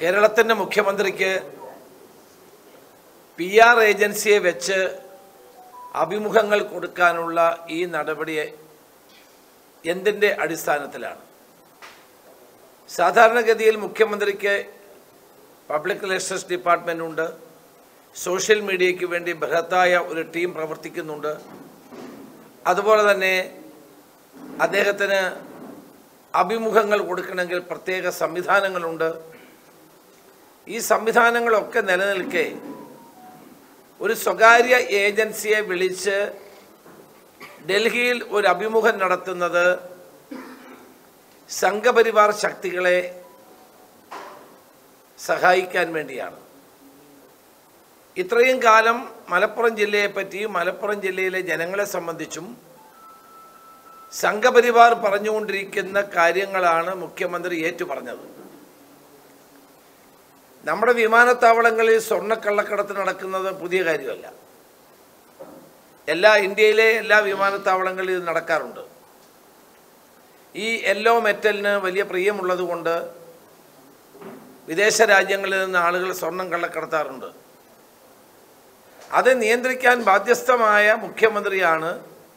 കേരളത്തിൻ്റെ മുഖ്യമന്ത്രിക്ക് PR ഏജൻസിയെ വെച്ച് അഭിമുഖങ്ങൾ കൊടുക്കാനുള്ള ഈ നടപടി എന്തിൻ്റെ അടിസ്ഥാനത്തിലാണ്? സാധാരണഗതിയിൽ മുഖ്യമന്ത്രിക്ക് പബ്ലിക് റിലേഷൻസ് ഡിപ്പാർട്ട്മെൻ്റ് ഉണ്ട്, സോഷ്യൽ മീഡിയയ്ക്ക് വേണ്ടി ബൃഹത്തായ ഒരു ടീം പ്രവർത്തിക്കുന്നുണ്ട്. അതുപോലെ തന്നെ അദ്ദേഹത്തിന് അഭിമുഖങ്ങൾ കൊടുക്കണമെങ്കിൽ പ്രത്യേക സംവിധാനങ്ങളുണ്ട്. ഈ സംവിധാനങ്ങളൊക്കെ നിലനിൽക്കെ ഒരു സ്വകാര്യ ഏജൻസിയെ വിളിച്ച് ഡൽഹിയിൽ ഒരു അഭിമുഖം നടത്തുന്നത് സംഘപരിവാർ ശക്തികളെ സഹായിക്കാൻ വേണ്ടിയാണ്. ഇത്രയും കാലം മലപ്പുറം ജില്ലയെപ്പറ്റിയും മലപ്പുറം ജില്ലയിലെ ജനങ്ങളെ സംബന്ധിച്ചും സംഘപരിവാർ പറഞ്ഞുകൊണ്ടിരിക്കുന്ന കാര്യങ്ങളാണ് മുഖ്യമന്ത്രി ഏറ്റുപറഞ്ഞത്. നമ്മുടെ വിമാനത്താവളങ്ങളിൽ സ്വർണ്ണക്കള്ളക്കടത്ത് നടക്കുന്നത് പുതിയ കാര്യമല്ല. ഇന്ത്യയിലെ എല്ലാ വിമാനത്താവളങ്ങളിലും ഇത് നടക്കാറുണ്ട്. ഈ യെല്ലോ മെറ്റലിന് വലിയ പ്രിയമുള്ളതുകൊണ്ട് വിദേശ രാജ്യങ്ങളിൽ നിന്ന് ആളുകൾ സ്വർണം കള്ളക്കടത്താറുണ്ട്. അത് നിയന്ത്രിക്കാൻ ബാധ്യസ്ഥമായ മുഖ്യമന്ത്രിയാണ്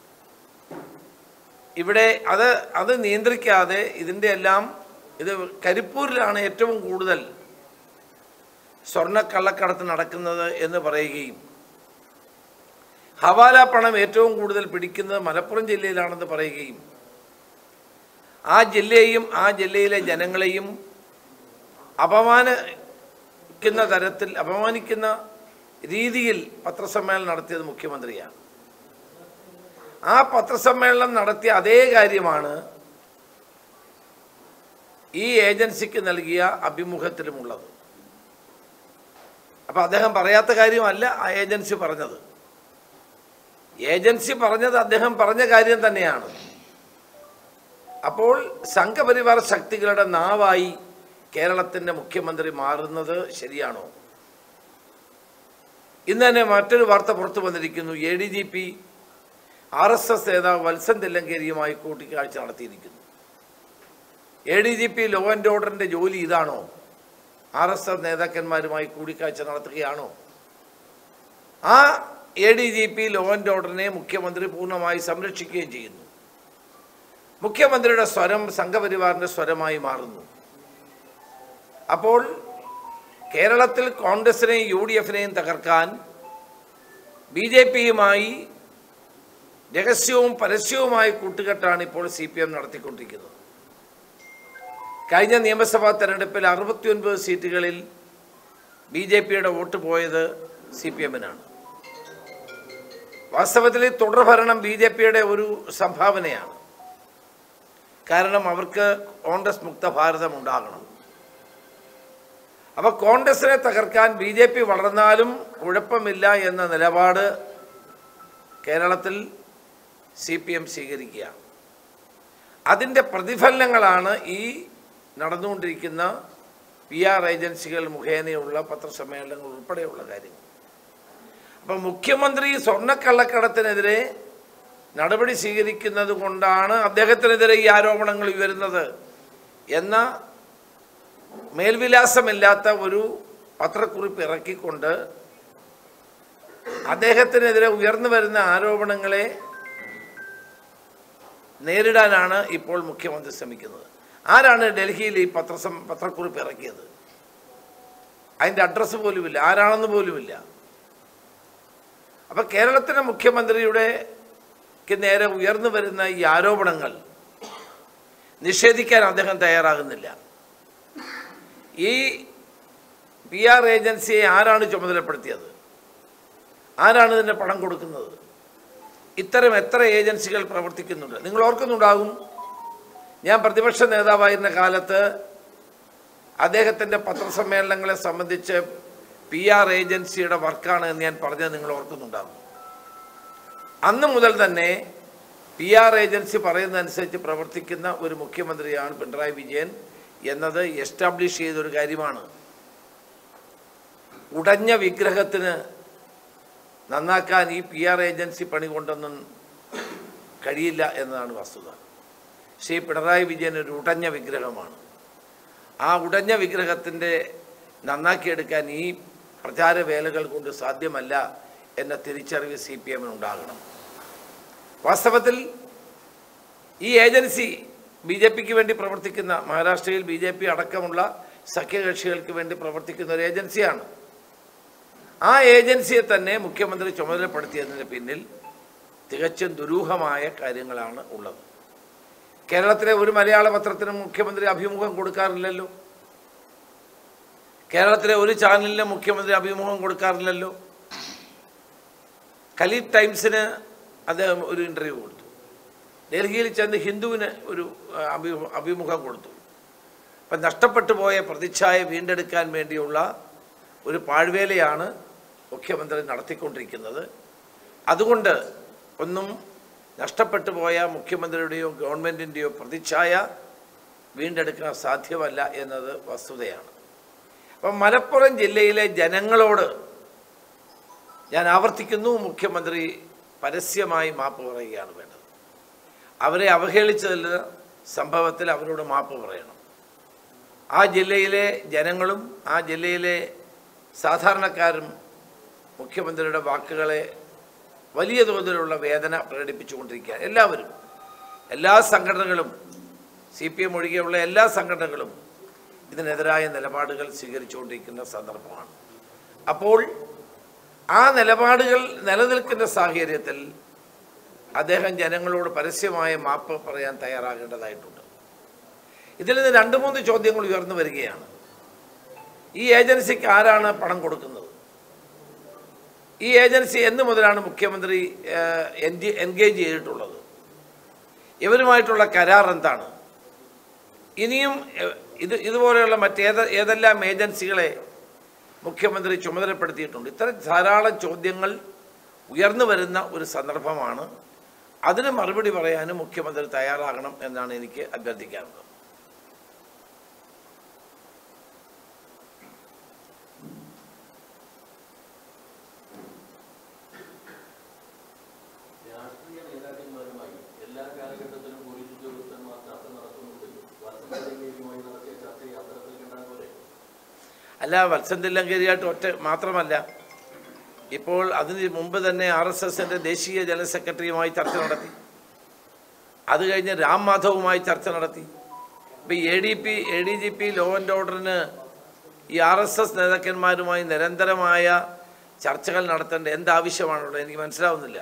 ഇവിടെ. അത് നിയന്ത്രിക്കാതെ ഇത് കരിപ്പൂരിലാണ് ഏറ്റവും കൂടുതൽ സ്വർണ്ണക്കള്ളക്കടത്ത് നടക്കുന്നത് എന്ന് പറയുകയും ഹവാല പണം ഏറ്റവും കൂടുതൽ പിടിക്കുന്നത് മലപ്പുറം ജില്ലയിലാണെന്ന് പറയുകയും ആ ജില്ലയെയും ആ ജില്ലയിലെ ജനങ്ങളെയും അപമാനിക്കുന്ന രീതിയിൽ പത്രസമ്മേളനം നടത്തിയത് മുഖ്യമന്ത്രിയാണ്. ആ പത്രസമ്മേളനം നടത്തിയ അതേ കാര്യമാണ് ഈ ഏജൻസിക്ക് നൽകിയ അഭിമുഖത്തിലുമുള്ളത്. അപ്പോൾ അദ്ദേഹം പറയാത്ത കാര്യമല്ല ആ ഏജൻസി പറഞ്ഞത്. അദ്ദേഹം പറഞ്ഞ കാര്യം തന്നെയാണ്. അപ്പോൾ സംഘപരിവാർ ശക്തികളുടെ നാവായി കേരളത്തിൻ്റെ മുഖ്യമന്ത്രി മാറുന്നത് ശരിയാണോ? ഇന്ന് തന്നെ മറ്റൊരു വാർത്ത പുറത്തു വന്നിരിക്കുന്നു. ADGP RSS നേതാവ് വത്സൻ തില്ലങ്കേരിയുമായി കൂടിക്കാഴ്ച നടത്തിയിരിക്കുന്നു. ADGP ലോ ആൻഡ് ഓർഡറിൻ്റെ ജോലി ഇതാണോ? RSS നേതാക്കന്മാരുമായി കൂടിക്കാഴ്ച നടത്തുകയാണോ? ആ ADGP ലോ ആൻഡ് ഓർഡറിനെ മുഖ്യമന്ത്രി പൂർണ്ണമായി സംരക്ഷിക്കുകയും ചെയ്യുന്നു. മുഖ്യമന്ത്രിയുടെ സ്വരം സംഘപരിവാറിൻ്റെ സ്വരമായി മാറുന്നു. അപ്പോൾ കേരളത്തിൽ കോൺഗ്രസിനെയും UDFനെയും തകർക്കാൻ BJPയുമായി രഹസ്യവും പരസ്യവുമായ കൂട്ടുകെട്ടാണ് ഇപ്പോൾ CPM നടത്തിക്കൊണ്ടിരിക്കുന്നത്. കഴിഞ്ഞ നിയമസഭാ തെരഞ്ഞെടുപ്പിൽ 69 സീറ്റുകളിൽ BJPയുടെ വോട്ട് പോയത് CPMനാണ്. വാസ്തവത്തിൽ തുടർഭരണം BJPയുടെ ഒരു സംഭാവനയാണ്. കാരണം അവർക്ക് കോൺഗ്രസ് മുക്ത ഭാരതം ഉണ്ടാകണം. അപ്പോൾ കോൺഗ്രസിനെ തകർക്കാൻ BJP വളർന്നാലും കുഴപ്പമില്ല എന്ന നിലപാട് കേരളത്തിൽ CPM സ്വീകരിക്കുകയാണ്. അതിൻ്റെ പ്രതിഫലനങ്ങളാണ് ഈ നടന്നുകൊണ്ടിരിക്കുന്ന PR ഏജൻസികൾ മുഖേനയുള്ള പത്രസമ്മേളനങ്ങൾ ഉൾപ്പെടെയുള്ള കാര്യങ്ങൾ. അപ്പം മുഖ്യമന്ത്രി സ്വർണ്ണക്കള്ളക്കടത്തിനെതിരെ നടപടി സ്വീകരിക്കുന്നത് കൊണ്ടാണ് അദ്ദേഹത്തിനെതിരെ ഈ ആരോപണങ്ങൾ ഉയരുന്നത് എന്ന മേൽവിലാസമില്ലാത്ത ഒരു പത്രക്കുറിപ്പ് ഇറക്കിക്കൊണ്ട് അദ്ദേഹത്തിനെതിരെ ഉയർന്നു വരുന്ന ആരോപണങ്ങളെ നേരിടാനാണ് ഇപ്പോൾ മുഖ്യമന്ത്രി ശ്രമിക്കുന്നത്. ആരാണ് ഡൽഹിയിൽ ഈ പത്രക്കുറിപ്പ് ഇറക്കിയത്? അതിൻ്റെ അഡ്രസ്സ് പോലുമില്ല, ആരാണെന്ന് പോലുമില്ല. അപ്പം കേരളത്തിലെ മുഖ്യമന്ത്രിയുടെ നേരെ ഉയർന്നു വരുന്ന ഈ ആരോപണങ്ങൾ നിഷേധിക്കാൻ അദ്ദേഹം തയ്യാറാകുന്നില്ല. ഈ PR ഏജൻസിയെ ആരാണ് ചുമതലപ്പെടുത്തിയത്? ആരാണ് ഇതിൻ്റെ പണം കൊടുക്കുന്നത്? ഇത്തരം എത്ര ഏജൻസികൾ പ്രവർത്തിക്കുന്നുണ്ട്? നിങ്ങൾ ഓർക്കുന്നുണ്ടാകും, ഞാൻ പ്രതിപക്ഷ നേതാവായിരുന്ന കാലത്ത് അദ്ദേഹത്തിൻ്റെ പത്രസമ്മേളനങ്ങളെ സംബന്ധിച്ച് PR ഏജൻസിയുടെ വർക്കാണ് എന്ന് ഞാൻ പറഞ്ഞത് നിങ്ങൾ ഓർക്കുന്നുണ്ടാകും. അന്ന് മുതൽ തന്നെ PR ഏജൻസി പറയുന്നതനുസരിച്ച് പ്രവർത്തിക്കുന്ന ഒരു മുഖ്യമന്ത്രിയാണ് പിണറായി വിജയൻ എന്നത് എസ്റ്റാബ്ലിഷ് ചെയ്തൊരു കാര്യമാണ്. ഉടഞ്ഞ വിഗ്രഹത്തിന് നന്നാക്കാൻ ഈ PR ഏജൻസി പണി കൊണ്ടൊന്നും കഴിയില്ല എന്നതാണ് വസ്തുത. ശ്രീ പിണറായി വിജയൻ ഒരു ഉടഞ്ഞ വിഗ്രഹമാണ്. ആ ഉടഞ്ഞ വിഗ്രഹത്തിൻ്റെ നന്നാക്കിയെടുക്കാൻ ഈ പ്രചാരവേലകൾ കൊണ്ട് സാധ്യമല്ല എന്ന തിരിച്ചറിവ് CPM ഉണ്ടാകണം. വാസ്തവത്തിൽ ഈ ഏജൻസി BJPക്ക് വേണ്ടി പ്രവർത്തിക്കുന്ന, മഹാരാഷ്ട്രയിൽ BJP അടക്കമുള്ള സഖ്യകക്ഷികൾക്ക് വേണ്ടി പ്രവർത്തിക്കുന്ന ഒരു ഏജൻസിയാണ്. ആ ഏജൻസിയെ തന്നെ മുഖ്യമന്ത്രി ചുമതലപ്പെടുത്തിയതിന് പിന്നിൽ തികച്ചും ദുരൂഹമായ കാര്യങ്ങളാണ് ഉള്ളത്. കേരളത്തിലെ ഒരു മലയാള പത്രത്തിനും മുഖ്യമന്ത്രി അഭിമുഖം കൊടുക്കാറില്ലല്ലോ. കേരളത്തിലെ ഒരു ചാനലിനും മുഖ്യമന്ത്രി അഭിമുഖം കൊടുക്കാറില്ലല്ലോ. ഖലീജ് ടൈംസിന് അദ്ദേഹം ഒരു ഇൻ്റർവ്യൂ കൊടുത്തു. ഡൽഹിയിൽ ചെന്ന് ഹിന്ദുവിന് ഒരു അഭിമുഖം കൊടുത്തു. അപ്പം നഷ്ടപ്പെട്ടു പോയ പ്രതിച്ഛായ വീണ്ടെടുക്കാൻ വേണ്ടിയുള്ള ഒരു പാഴ്വേലയാണ് മുഖ്യമന്ത്രി നടത്തിക്കൊണ്ടിരിക്കുന്നത്. അതുകൊണ്ട് ഒന്നും നഷ്ടപ്പെട്ടു പോയ മുഖ്യമന്ത്രിയുടെയോ ഗവൺമെൻറ്റിൻ്റെയോ പ്രതിച്ഛായ വീണ്ടെടുക്കാൻ സാധ്യമല്ല എന്നത് വസ്തുതയാണ്. അപ്പം മലപ്പുറം ജില്ലയിലെ ജനങ്ങളോട് ഞാൻ ആവർത്തിക്കുന്നു, മുഖ്യമന്ത്രി പരസ്യമായി മാപ്പ് പറയുകയാണ് വേണ്ടത്. അവരെ അവഹേളിച്ചതിൽ സംഭവത്തിൽ അവരോട് മാപ്പ് പറയണം. ആ ജില്ലയിലെ ജനങ്ങളും ആ ജില്ലയിലെ സാധാരണക്കാരും മുഖ്യമന്ത്രിയുടെ വാക്കുകളെ വലിയ തോതിലുള്ള വേദന പ്രകടിപ്പിച്ചുകൊണ്ടിരിക്കുക. എല്ലാവരും, എല്ലാ സംഘടനകളും, CPM ഒഴികെയുള്ള എല്ലാ സംഘടനകളും ഇതിനെതിരായ നിലപാടുകൾ സ്വീകരിച്ചുകൊണ്ടിരിക്കുന്ന സന്ദർഭമാണ്. അപ്പോൾ ആ നിലപാടുകൾ നിലനിൽക്കുന്ന സാഹചര്യത്തിൽ അദ്ദേഹം ജനങ്ങളോട് പരസ്യമായ മാപ്പ് പറയാൻ തയ്യാറാകേണ്ടതായിട്ടുണ്ട്. ഇതിൽ നിന്ന് 2-3 ചോദ്യങ്ങൾ ഉയർന്നു വരികയാണ്. ഈ ഏജൻസിക്ക് ആരാണ് പണം കൊടുക്കുന്നത്? ഈ ഏജൻസി എന്ന് മുതലാണ് മുഖ്യമന്ത്രി എൻഗേജ് ചെയ്തിട്ടുള്ളത്? ഇവരുമായിട്ടുള്ള കരാർ എന്താണ്? ഇനിയും ഇതുപോലെയുള്ള ഏതെല്ലാം ഏജൻസികളെ മുഖ്യമന്ത്രി ചുമതലപ്പെടുത്തിയിട്ടുണ്ട്? ഇത്തരം ധാരാളം ചോദ്യങ്ങൾ ഉയർന്നു വരുന്ന ഒരു സന്ദർഭമാണ്. അതിന് മറുപടി പറയാനും മുഖ്യമന്ത്രി തയ്യാറാകണം എന്നാണ് എനിക്ക് അഭ്യർത്ഥിക്കാനുള്ളത്. അല്ല, വത്സൻ തില്ലങ്കേരിയായിട്ട് ഒറ്റ മാത്രമല്ല, ഇപ്പോൾ അതിന് മുമ്പ് തന്നെ RSSൻ്റെ ദേശീയ ജനറൽ സെക്രട്ടറിയുമായി ചർച്ച നടത്തി. അത് കഴിഞ്ഞ് രാം മാധവുമായി ചർച്ച നടത്തി. ഇപ്പോൾ ADGP ലോ ആൻഡ് ഓർഡറിന് ഈ RSS നേതാക്കന്മാരുമായി നിരന്തരമായ ചർച്ചകൾ നടത്തേണ്ട എന്താവശ്യമാണുള്ളത്? എനിക്ക് മനസ്സിലാവുന്നില്ല.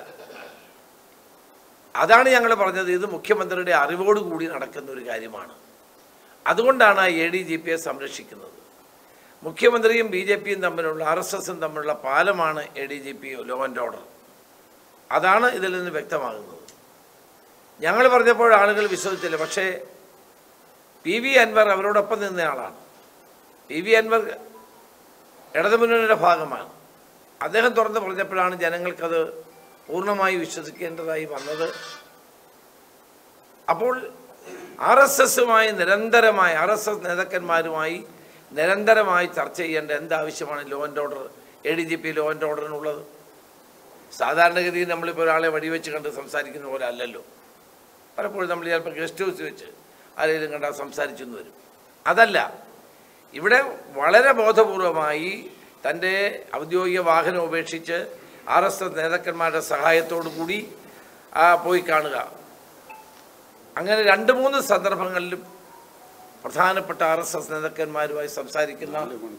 അതാണ് ഞങ്ങൾ പറഞ്ഞത്, ഇത് മുഖ്യമന്ത്രിയുടെ അറിവോടുകൂടി നടക്കുന്ന ഒരു കാര്യമാണ്. അതുകൊണ്ടാണ് ADGPയെ സംരക്ഷിക്കുന്നത്. മുഖ്യമന്ത്രിയും BJPയും തമ്മിലുള്ള, RSSും തമ്മിലുള്ള പാലമാണ് ADGP ലോ ആൻഡ് ഓർഡർ. അതാണ് ഇതിൽ നിന്ന് വ്യക്തമാകുന്നത്. ഞങ്ങൾ പറഞ്ഞപ്പോൾ ആളുകൾ വിശ്വസിച്ചില്ല. പക്ഷേ PV അൻവർ അവരോടൊപ്പം നിന്നയാളാണ്. PV അൻവർ ഇടതുമുന്നണിയുടെ ഭാഗമാണ്. അദ്ദേഹം തുറന്ന് പറഞ്ഞപ്പോഴാണ് ജനങ്ങൾക്കത് പൂർണ്ണമായി വിശ്വസിക്കേണ്ടതായി വന്നത്. അപ്പോൾ RSSുമായി നിരന്തരമായി, RSS നേതാക്കന്മാരുമായി നിരന്തരമായി ചർച്ച ചെയ്യേണ്ട എന്താവശ്യമാണ് law and order, ADGP law and ഓർഡറിനുള്ളത്? സാധാരണഗതിയിൽ നമ്മളിപ്പോൾ ഒരാളെ വടിവെച്ച് കണ്ട് സംസാരിക്കുന്ന പോലെ അല്ലല്ലോ. പലപ്പോഴും നമ്മൾ ചിലപ്പോൾ ഗസ്റ്റ് ഹൗസ് വെച്ച് ആരെങ്കിലും കണ്ടാൽ സംസാരിച്ചെന്ന് വരും. അതല്ല, ഇവിടെ വളരെ ബോധപൂർവമായി തൻ്റെ ഔദ്യോഗിക വാഹനം ഉപേക്ഷിച്ച് RSS നേതാക്കന്മാരുടെ സഹായത്തോടു കൂടി പോയി കാണുക. അങ്ങനെ 2-3 സന്ദർഭങ്ങളിലും പ്രധാനപ്പെട്ട RSS നേതാക്കന്മാരുമായി സംസാരിക്കുന്ന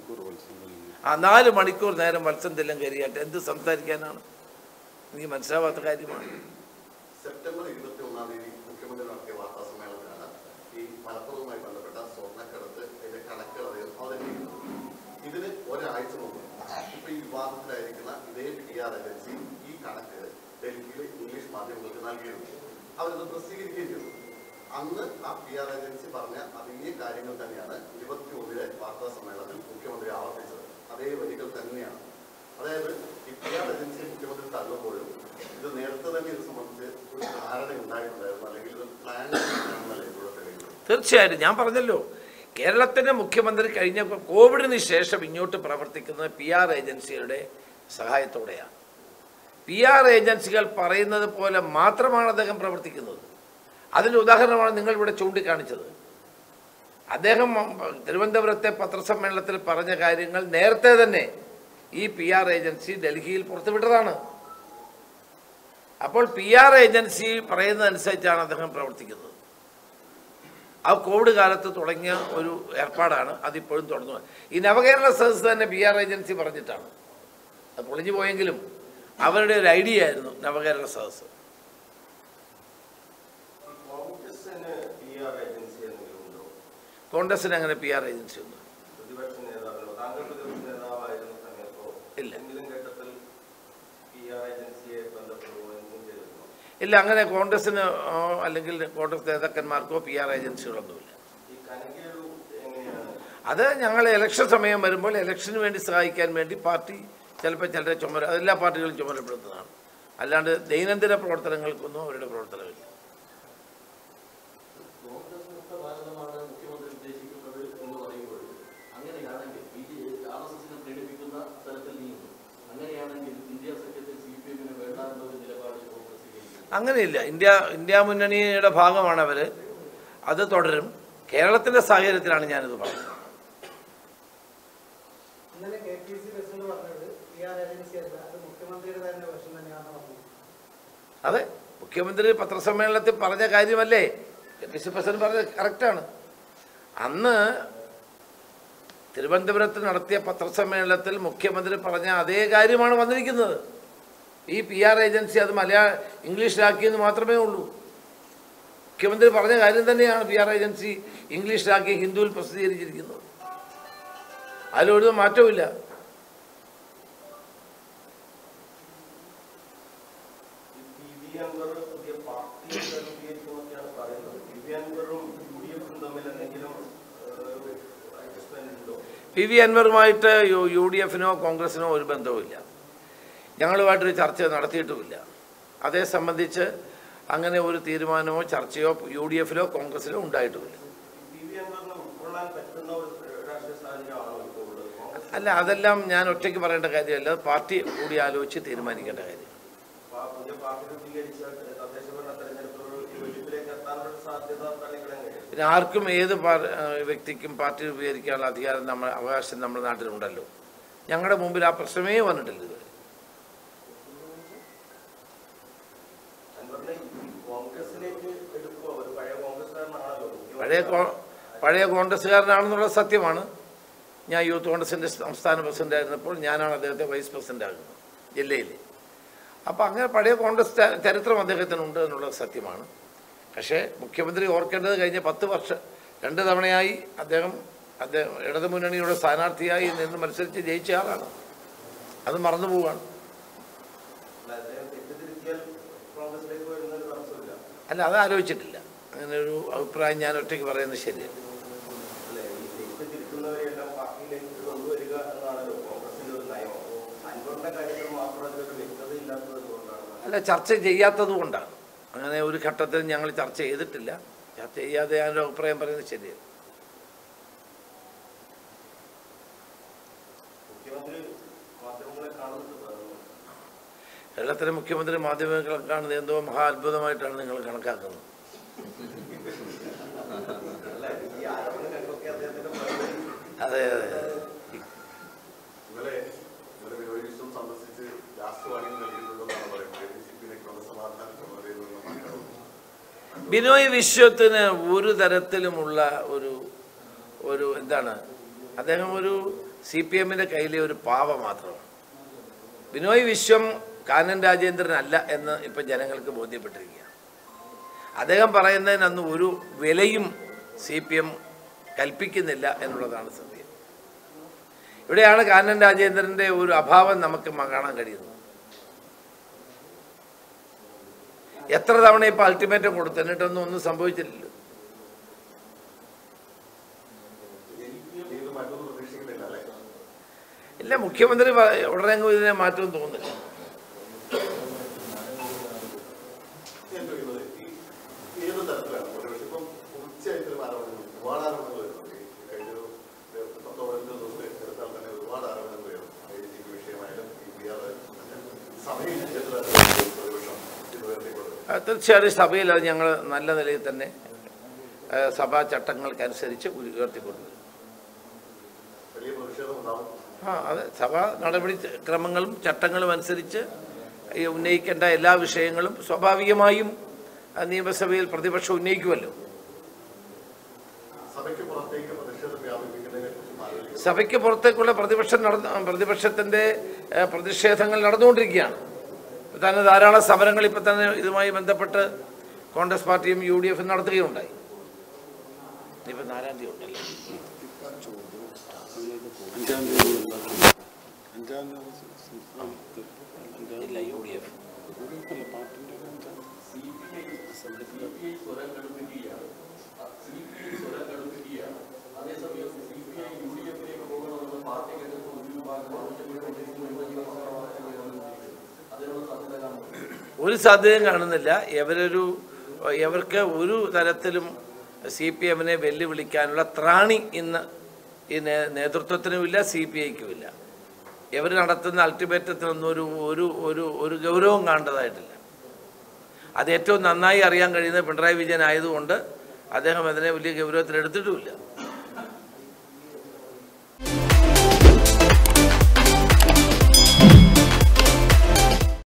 4 മണിക്കൂർ നേരം വത്സൻ തില്ലങ്കേരിയായിട്ട് എന്ത് സംസാരിക്കാനാണ്? എനിക്ക് മനസ്സിലാവാത്ത കാര്യമാണ്. സെപ്റ്റംബർ 21-ാം തീയതി മുഖ്യമന്ത്രി നടത്തിയ വാർത്താ സമ്മേളനത്തിലാണ് ഈ മലപ്പുറവുമായി ബന്ധപ്പെട്ട സ്വർണ്ണക്കടത്ത് കണക്കുകൾ അവതരിപ്പിക്കുന്നത്. ഇതിന് ഒരാഴ്ച മുമ്പ് ഇപ്പൊ ഈ വിവാദത്തിലായിരിക്കുന്ന ഇതേ PR ഏജൻസി ഈ കണക്ക് ഡൽഹിയിലെ ഇംഗ്ലീഷ് മാധ്യമങ്ങൾക്ക് നൽകിയിരുന്നു. അവരത് പ്രസിദ്ധീകരിക്കുകയും ചെയ്തു. അന്ന് ആ PR ഏജൻസി പറഞ്ഞ അതേ കാര്യങ്ങൾ തന്നെയാണ് 21-ലെ വാർത്താ സമ്മേളനത്തിൽ മുഖ്യമന്ത്രി ആവർത്തിച്ചത്. അതേ വരികൾ തന്നെയാണ്. അതായത് ഈ PR ഏജൻസിയെ മുഖ്യമന്ത്രി തള്ളുമ്പോഴും ഇത് നേരത്തെ തന്നെ ഇത് സംബന്ധിച്ച് ഒരു ധാരണ ഉണ്ടായിട്ടുണ്ടായിരുന്നു, അല്ലെങ്കിൽ ഇത് പ്ലാൻ ചെയ്യണമെന്നല്ലേ ഇപ്പോഴത്തെ കഴിയുന്നത്? തീർച്ചയായിട്ടും ഞാൻ പറഞ്ഞല്ലോ, കേരളത്തിൻ്റെ മുഖ്യമന്ത്രി കഴിഞ്ഞ കോവിഡിന് ശേഷം ഇങ്ങോട്ട് പ്രവർത്തിക്കുന്നത് PR ഏജൻസിയുടെ സഹായത്തോടെയാണ്. PR ഏജൻസികൾ പറയുന്നത് പോലെ മാത്രമാണ് അദ്ദേഹം പ്രവർത്തിക്കുന്നത്. അതിൻ്റെ ഉദാഹരണമാണ് നിങ്ങൾ ഇവിടെ ചൂണ്ടിക്കാണിച്ചത്. അദ്ദേഹം തിരുവനന്തപുരത്തെ പത്രസമ്മേളനത്തിൽ പറഞ്ഞ കാര്യങ്ങൾ നേരത്തെ തന്നെ ഈ PR ഏജൻസി ഡൽഹിയിൽ പുറത്തുവിട്ടതാണ്. അപ്പോൾ PR ഏജൻസി പറയുന്നതനുസരിച്ചാണ് അദ്ദേഹം പ്രവർത്തിക്കുന്നത്. ആ കോവിഡ് കാലത്ത് തുടങ്ങിയ ഒരു ഏർപ്പാടാണ്, അതിപ്പോഴും തുടർന്നു. ഈ നവകേരള സദസ്സ് തന്നെ PR ഏജൻസി പറഞ്ഞിട്ടാണ്. അത് പൊളിഞ്ഞു പോയെങ്കിലും അവരുടെ ഒരു ഐഡിയ ആയിരുന്നു നവകേരള സദസ്സ്. കോൺഗ്രസിന് അങ്ങനെ PR ഏജൻസി ഒന്നും ഇല്ല. ഇല്ല, അങ്ങനെ കോൺഗ്രസിന് അല്ലെങ്കിൽ കോൺഗ്രസ് നേതാക്കന്മാർക്കോ PR ഏജൻസികളൊന്നുമില്ല. അത് ഞങ്ങൾ ഇലക്ഷൻ സമയം വരുമ്പോൾ ഇലക്ഷന് വേണ്ടി സഹായിക്കാൻ വേണ്ടി പാർട്ടി ചിലപ്പോൾ ചിലരെ എല്ലാ പാർട്ടികളും ചുമതലപ്പെടുത്തുന്നതാണ്. അല്ലാണ്ട് ദൈനംദിന പ്രവർത്തനങ്ങൾക്കൊന്നും അവരുടെ പ്രവർത്തനമില്ല. അങ്ങനെയില്ല. ഇന്ത്യ മുന്നണിയുടെ ഭാഗമാണ് അവർ, അത് തുടരും. കേരളത്തിൻ്റെ സാഹചര്യത്തിലാണ് ഞാനിത് പറഞ്ഞത്. അതെ, മുഖ്യമന്ത്രി പത്രസമ്മേളനത്തിൽ പറഞ്ഞ കാര്യമല്ലേ KPC പ്രസിഡന്റ് പറഞ്ഞത് കറക്റ്റാണ്. അന്ന് തിരുവനന്തപുരത്ത് നടത്തിയ പത്രസമ്മേളനത്തിൽ മുഖ്യമന്ത്രി പറഞ്ഞ അതേ കാര്യമാണ് വന്നിരിക്കുന്നത്. ഈ PR ഏജൻസി അത് ഇംഗ്ലീഷിലാക്കിയെന്ന് മാത്രമേ ഉള്ളൂ. മുഖ്യമന്ത്രി പറഞ്ഞ കാര്യം തന്നെയാണ് PR ഏജൻസി ഇംഗ്ലീഷിലാക്കി ഹിന്ദുവിൽ പ്രസിദ്ധീകരിച്ചിരിക്കുന്നത്. അതിലൊരു മാറ്റവുമില്ല. PV അൻവറുമായിട്ട് UDF-നോ കോൺഗ്രസിനോ ഒരു ബന്ധവുമില്ല. ഞങ്ങളുമായിട്ടൊരു ചർച്ച നടത്തിയിട്ടുമില്ല. അതേ സംബന്ധിച്ച് അങ്ങനെ ഒരു തീരുമാനമോ ചർച്ചയോ UDF-ലോ കോൺഗ്രസിലോ ഉണ്ടായിട്ടുമില്ല. അല്ല, അതെല്ലാം ഞാൻ ഒറ്റയ്ക്ക് പറയേണ്ട കാര്യമല്ല, പാർട്ടി കൂടി ആലോചിച്ച് തീരുമാനിക്കേണ്ട കാര്യം. പിന്നെ ആർക്കും ഏത് വ്യക്തിക്കും പാർട്ടി രൂപീകരിക്കാനുള്ള അധികാരം അവകാശം നമ്മുടെ നാട്ടിലുണ്ടല്ലോ. ഞങ്ങളുടെ മുമ്പിൽ ആ പ്രശ്നമേ വന്നിട്ടില്ല ഇതുവരെ. പഴയ കോൺഗ്രസ്സുകാരനാണെന്നുള്ള സത്യമാണ്. ഞാൻ യൂത്ത് കോൺഗ്രസിൻ്റെ സംസ്ഥാന പ്രസിഡന്റ് ആയിരുന്നപ്പോൾ ഞാനാണ് അദ്ദേഹത്തെ വൈസ് പ്രസിഡന്റ് ആകുന്നത് ജില്ലയിൽ. അപ്പോൾ അങ്ങനെ പഴയ കോൺഗ്രസ് ചരിത്രം അദ്ദേഹത്തിനുണ്ട് എന്നുള്ളത് സത്യമാണ്. പക്ഷേ മുഖ്യമന്ത്രി ഓർക്കേണ്ടത് കഴിഞ്ഞ 10 വർഷം 2 തവണയായി അദ്ദേഹം ഇടതുമുന്നണിയുടെ സ്ഥാനാർത്ഥിയായി നിന്ന് മത്സരിച്ച് ജയിച്ച ആളാണ്. അത് മറന്നു പോവുകയാണ്. അല്ല, അത് ആലോചിച്ചിട്ടില്ല. അങ്ങനെ ഒരു അഭിപ്രായം ഞാൻ ഒറ്റയ്ക്ക് പറയുന്നത് ശരിയല്ല. അല്ല, ചർച്ച ചെയ്യാത്തത് കൊണ്ടാണ്. അങ്ങനെ ഒരു ഘട്ടത്തിൽ ഞങ്ങൾ ചർച്ച ചെയ്തിട്ടില്ല. ചർച്ച ചെയ്യാതെ ഞാനൊരു അഭിപ്രായം പറയുന്നത് ശരിയല്ല. കേരളത്തിലെ മുഖ്യമന്ത്രി മാധ്യമങ്ങളെ കാണുന്നത് എന്തോ മഹാ അത്ഭുതമായിട്ടാണ് നിങ്ങൾ കണക്കാക്കുന്നത്. അതെ അതെ. ബിനോയ് വിശ്വത്തിന് ഒരു തരത്തിലുമുള്ള ഒരു എന്താണ്, അദ്ദേഹം ഒരു CPM-ന്റെ കയ്യിലെ ഒരു പാവ മാത്രമാണ്. ബിനോയ് വിശ്വം കാനൻ രാജേന്ദ്രനല്ല എന്ന് ഇപ്പം ജനങ്ങൾക്ക് ബോധ്യപ്പെട്ടിരിക്കുകയാണ്. അദ്ദേഹം പറയുന്നതിനന്ന് ഒരു വിലയും CPM കൽപ്പിക്കുന്നില്ല എന്നുള്ളതാണ് സത്യം. ഇവിടെയാണ് കാനൻ രാജേന്ദ്രൻ്റെ ഒരു അഭാവം നമുക്ക് കാണാൻ കഴിയുന്നത്. എത്ര തവണ ഇപ്പോൾ അൾട്ടിമേറ്റം കൊടുത്തു, എന്നിട്ടൊന്നും ഒന്നും സംഭവിച്ചില്ലല്ലോ. ഇല്ല, മുഖ്യമന്ത്രി ഉടനെ ഇതിനെ മാറ്റമെന്ന് തോന്നുന്നില്ല. തീർച്ചയായും സഭയിൽ അത് ഞങ്ങൾ നല്ല നിലയിൽ തന്നെ സഭാ ചട്ടങ്ങൾക്കനുസരിച്ച് ഉയർത്തിക്കൊണ്ടുവരും. അതെ, സഭാ നടപടി ക്രമങ്ങളും ചട്ടങ്ങളും അനുസരിച്ച് ഉന്നയിക്കേണ്ട എല്ലാ വിഷയങ്ങളും സ്വാഭാവികമായും നിയമസഭയിൽ പ്രതിപക്ഷം ഉന്നയിക്കുമല്ലോ. സഭയ്ക്ക് പുറത്തേക്കുള്ള പ്രതിപക്ഷത്തിൻ്റെ പ്രതിഷേധങ്ങൾ നടന്നുകൊണ്ടിരിക്കുകയാണ്. ഇപ്പം തന്നെ ധാരാളം സമരങ്ങൾ ഇപ്പം തന്നെ ഇതുമായി ബന്ധപ്പെട്ട് കോൺഗ്രസ് പാർട്ടിയും UDF നടത്തുകയുണ്ടായി. ഇനിയിപ്പോൾ 4-ാം തീയതി ഉണ്ടല്ലോ. ഇല്ല, UDF ഒരു സാധ്യതയും കാണുന്നില്ല. ഇവർക്ക് ഒരു തരത്തിലും CPM-നെ വെല്ലുവിളിക്കാനുള്ള ത്രാണി ഇന്ന് ഈ നേതൃത്വത്തിനുമില്ല, CPI-ക്കുമില്ല. ഇവർ നടത്തുന്ന അൾട്ടിമേറ്റത്തിനൊന്നും ഒരു ഗൗരവം കാണേണ്ടതായിട്ടില്ല. അത് ഏറ്റവും നന്നായി അറിയാൻ കഴിയുന്ന പിണറായി വിജയൻ ആയതുകൊണ്ട് അദ്ദേഹം അതിനെ വലിയ ഗൗരവത്തിലെടുത്തിട്ടുമില്ല.